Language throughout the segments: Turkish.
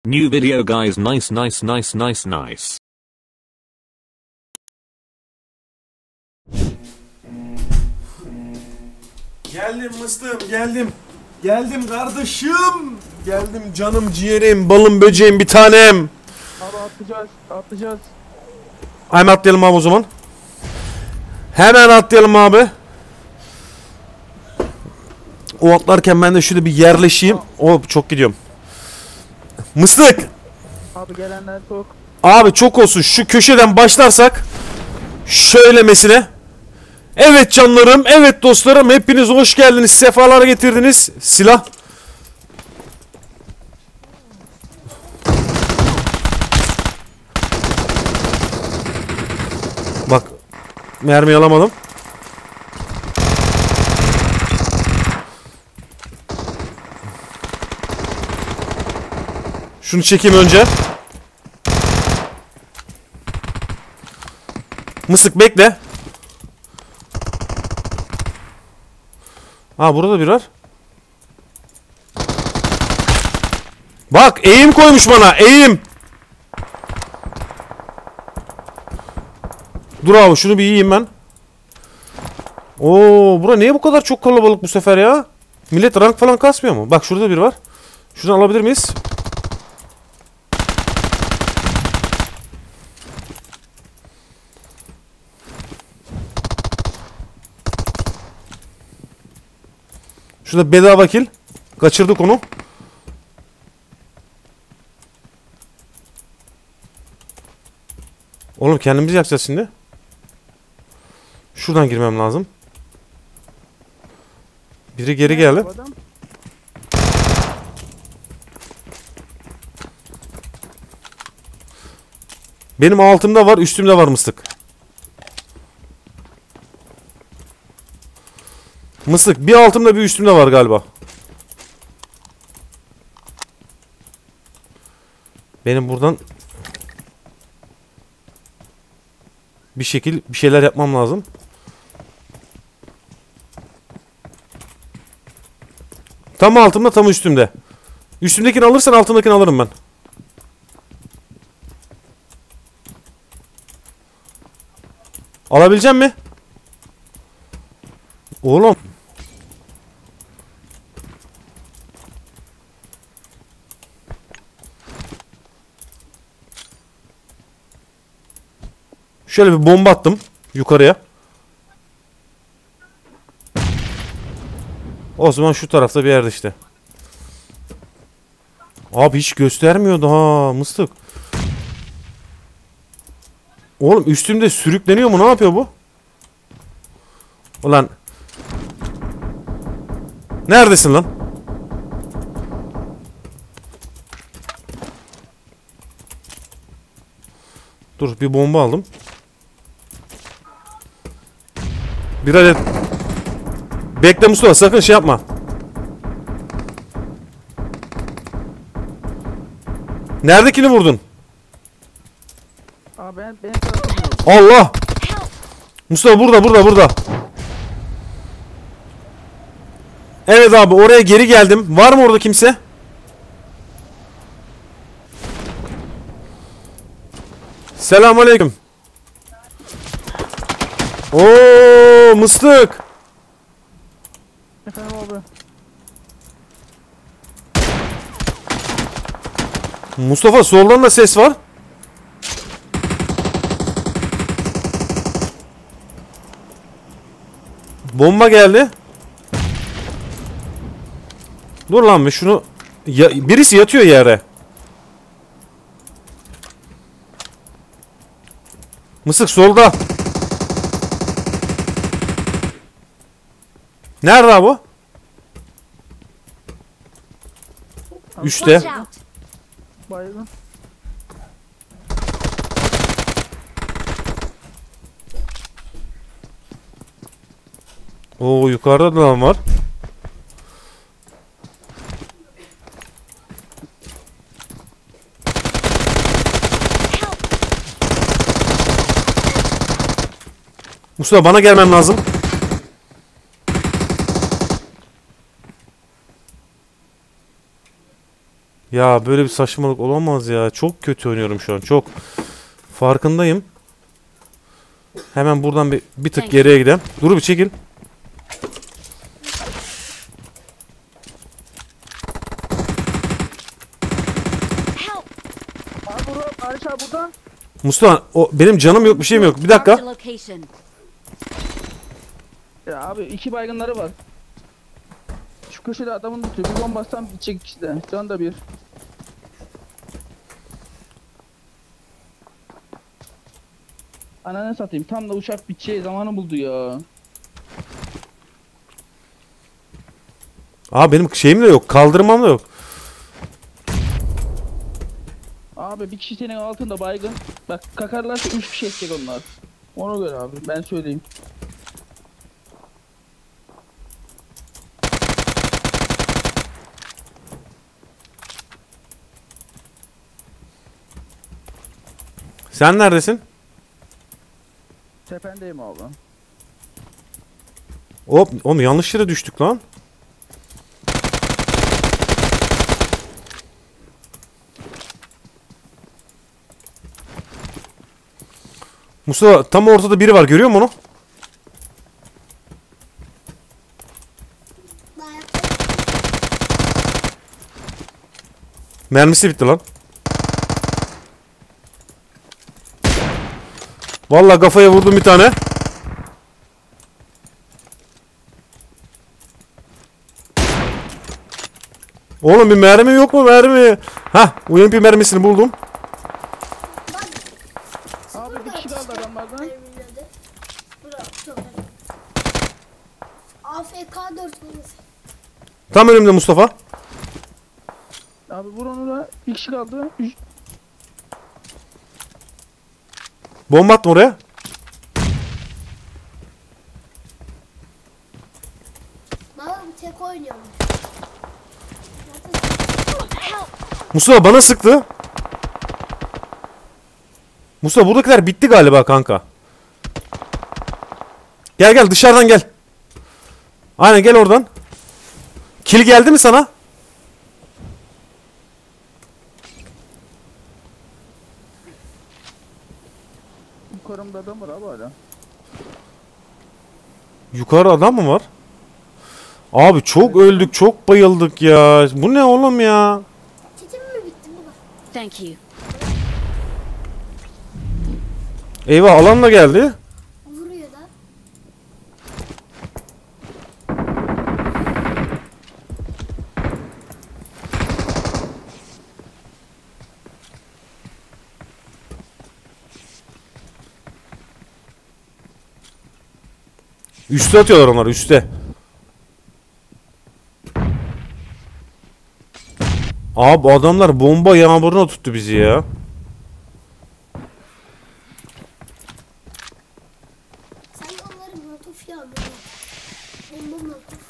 New video guys, nice nice nice nice nice. Geldim mıstığım, geldim. Geldim kardeşim. Geldim canım, ciğerim, balım, böceğim, bir tanem. Abi atlayacağız. Hemen atlayalım abi o zaman. Hemen atlayalım abi. O atlarken ben de şurada bir yerleşeyim. O çok gidiyorum. Mıstık. Abi gelenler çok. Abi çok olsun, şu köşeden başlarsak. Şöylemesine. Evet canlarım, evet dostlarım, hepiniz hoş geldiniz, sefalar getirdiniz. Silah. Bak, mermi alamadım. Şunu çekeyim önce. Mısık bekle. Ha, burada bir var. Bak, eğim koymuş bana, eğim. Dur abi, şunu bir yiyeyim ben. Oo, bura niye bu kadar çok kalabalık bu sefer ya? Millet rank falan kasmıyor mu? Bak, şurada bir var. Şuradan alabilir miyiz? Şurada bedava kill. Kaçırdık onu. Oğlum, kendimiz yapacağız şimdi. Şuradan girmem lazım. Biri geri geldi. Benim altımda var, üstümde var mıstık. Mıstık, bir altımda bir üstümde var galiba. Benim buradan bir şeyler yapmam lazım. Tam altımda, tam üstümde. Üstümdekini alırsan altımdakini alırım ben. Alabilecek mi? Oğlum. Şöyle bir bomba attım yukarıya. O zaman şu tarafta bir yerde işte. Abi hiç göstermiyordu ha mıstık. Oğlum, üstümde sürükleniyor mu, ne yapıyor bu? Ulan. Neredesin lan? Dur, bir bomba aldım. Bir adet. Bekle Mustafa, sakın şey yapma. Neredekini vurdun? Abi benim tarafım yok. Allah! Mustafa burada. Evet abi, oraya geri geldim. Var mı orada kimse? Selamünaleyküm. Oo, mıstık. Efendim abi. Mustafa, soldan da ses var. Bomba geldi. Dur lan be, şunu birisi yatıyor yere. Mısık solda. Nerede abi bu? Üstte. Bayıldım. Oo, yukarıda da lan var. Mustafa, bana gelmen lazım. Ya böyle bir saçmalık olamaz ya. Çok kötü oynuyorum şu an. Çok. Farkındayım. Hemen buradan bir tık geriye gidelim. Dur bir çekil. Abi burada. Barış abi burada. Mustafa o benim canım yok bir şeyim yok. Bir Marked a dakika. location. Ya abi 2 baygınları var. Şu köşede adamın tutuyor. Bir bomba bassam bitecek işte. Can da bir. Ananı satayım. Tam da uçak biteceği zamanı buldu ya. Aa benim şeyim de yok. Kaldırmam da yok. Abi bir kişi senin altında baygın. Bak kakarlarsa 3 kişi edecek onlar. Ona göre abi ben söyleyeyim. Sen neredesin? Tependeyim abi. Hop, oğlum yanlış yere düştük lan. Mustafa tam ortada biri var, görüyor musun onu? Mermisi bitti lan. Vallahi kafaya vurdum bir tane. Oğlum bir mermi yok mu, mermi? Hah, UMP mermisini buldum. Abi bir kişi kaldı adamlardan. AFK 4 Tam önümde Mustafa. Abi vur onu da. Bir kişi kaldı. Bomba attım oraya. Baba bir tek oynuyormuş. Mustafa bana sıktı. Mustafa buradakiler bitti galiba kanka. Gel gel dışarıdan gel. Aynen gel oradan. Kill geldi mi sana? Yukarımda adam var abi hala. Yukarı adam mı var? Abi çok öldük, çok bayıldık ya. Bu ne oğlum ya? Çetim mi bitti baba? Thank you. Eyvah, alan da geldi. Vuruyor da. Üste atıyorlar onlar, üste. Abi adamlar bomba yağmuruna tuttu bizi ya. Sen onları molotof yağmuru. Bomba molotof.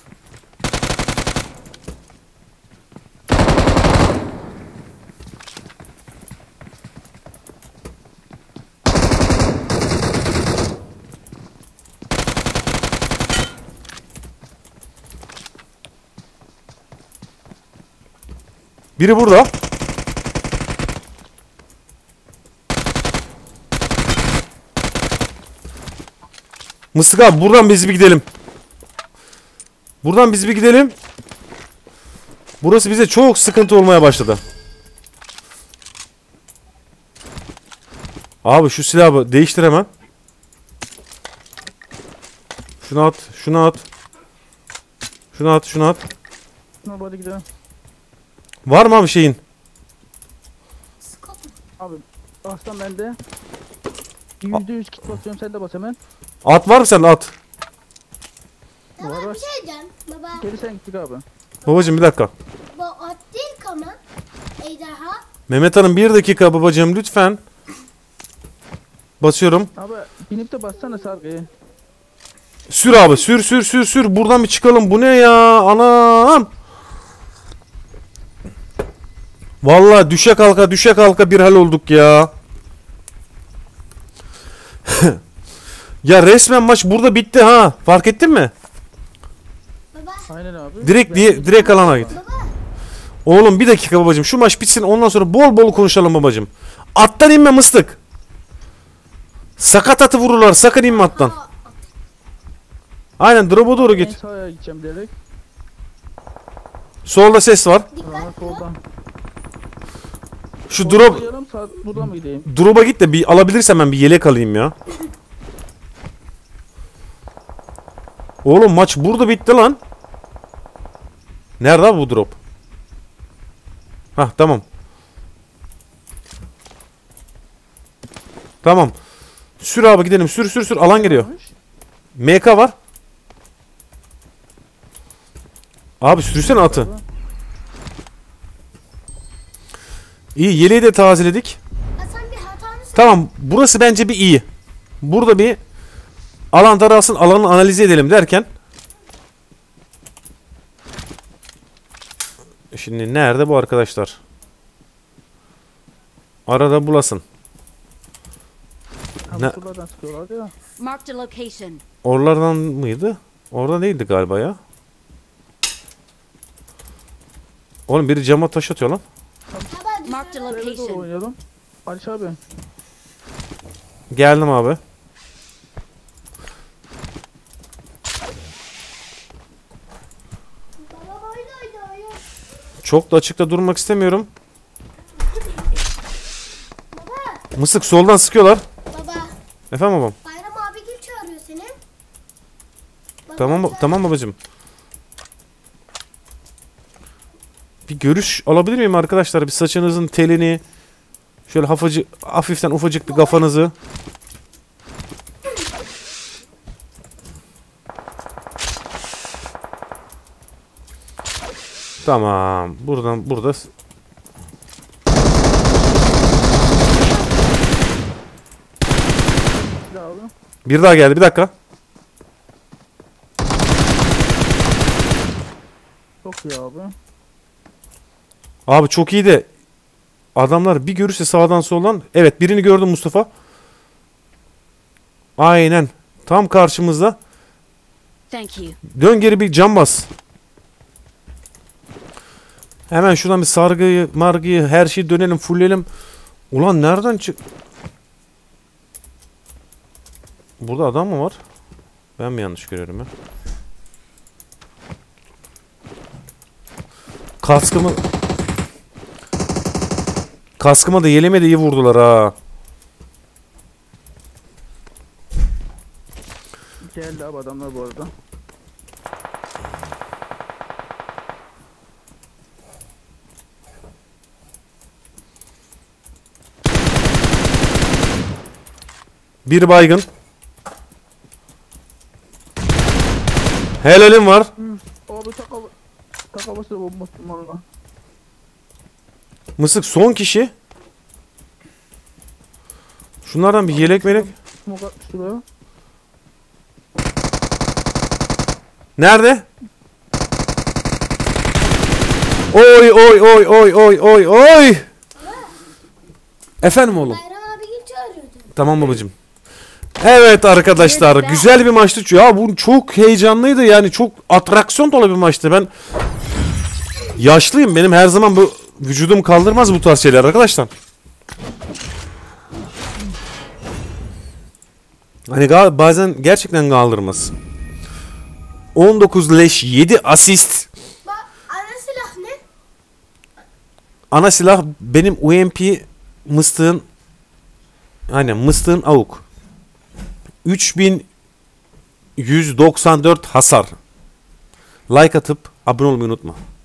Biri burada. Mısık abi buradan biz bir gidelim. Buradan biz bir gidelim. Burası bize çok sıkıntı olmaya başladı. Abi şu silahı değiştir hemen. Şunu at, şunu at. Şunu at, şunu at. Şuna hadi gidelim. Var mı abi şeyin? Skop mu? Abi aslan bende. %100 kit basıyorum sen de bas hemen. At var mı sende, at. Ya Var, ben var. bir şey diyeceğim. Baba Geri sen gittik abi. Babacım bir dakika. bu at değil ama. Ejderha. Mehmet Hanım bir dakika babacım lütfen. Basıyorum. Abi binip de bassana sargıyı. Sür abi, sür sür sür sür. Buradan bir çıkalım. Bu ne ya? Anam. Vallahi düşe kalka düşe kalka bir hal olduk ya. Ya resmen maç burada bitti ha. Fark ettin mi? Baba. Aynen abi. Direkt alana git. Baba. Oğlum bir dakika babacım. Şu maç bitsin ondan sonra bol bol konuşalım babacım. Attan inme mıstık. Sakat atı vururlar. Sakın inme attan. Aa, at. Aynen drop'a doğru En git. sağa gideceğim direkt. Solda ses var. Aa, Dikkat. soldan. Şu Soldan drop yarım saat buradan mı gideyim? drop'a git de bir alabilirsem ben bir yelek alayım ya. Oğlum maç burada bitti lan. Nerede abi bu drop? Hah tamam. Tamam. Sür abi gidelim. Sür. Alan geliyor. MK var. Abi sürsene atı. İyi yeleği de tazeledik. Hasan bir hatanı söyle. Tamam burası bence bir iyi. Burada bir alan daralsın alanı analiz edelim derken. Şimdi nerede bu arkadaşlar? Arada bulasın. Ha, Ne- buradan sıkıyorlardı ya. Marked a location. Oralardan mıydı? Orada değildi galiba ya. Oğlum biri cama taş atıyor lan. Baba Marked a dışarı. Nereye doğru location. oynayalım? Barış abi. Geldim abi. Baba oyna. Çok da açıkta durmak istemiyorum. Baba. Mısık soldan sıkıyorlar. Baba. Efendim babam. Bayram abi gel çağırıyor seni. Baba, Tamam çağır. tamam babacığım. Bir görüş alabilir miyim arkadaşlar? Bir saçınızın telini şöyle hafiften ufacık bir kafanızı. Tamam. Burada Bir daha abi. bir daha geldi. Bir dakika. Çok iyi abi. Abi çok iyi de adamlar bir görürse sağdan soldan. Evet birini gördüm Mustafa. Aynen. Tam karşımızda. Thank you. Dön geri bir cam bas. Hemen şuradan bir sargıyı, margıyı, her şeyi dönelim, fullleyelim. Ulan nereden çık... Burada adam mı var? Ben mi yanlış görüyorum ya? Kaskıma da yeleme de iyi vurdular ha. Geldi abi adamlar bu arada. Bir baygın. Helalim var. Abi takabası bombası valla. Mısık son kişi. Şunlardan bir yelek melek. Smoke atmış şuraya. Nerede? Oy. Efendim oğlum. Bayram abi gel çağırıyordu. Tamam babacığım. Evet arkadaşlar güzel bir maçtı. Ya bu çok heyecanlıydı yani çok atraksiyon dolu bir maçtı. Ben yaşlıyım benim her zaman bu vücudum kaldırmaz bu tarz şeyler arkadaşlar. Hani bazen gerçekten kaldırmaz. 19 leş 7 asist. Bak ana silah ne? Ana silah benim UMP mıstığın aynen mıstığın AUK. 3194 hasar. Like atıp abone olmayı unutma.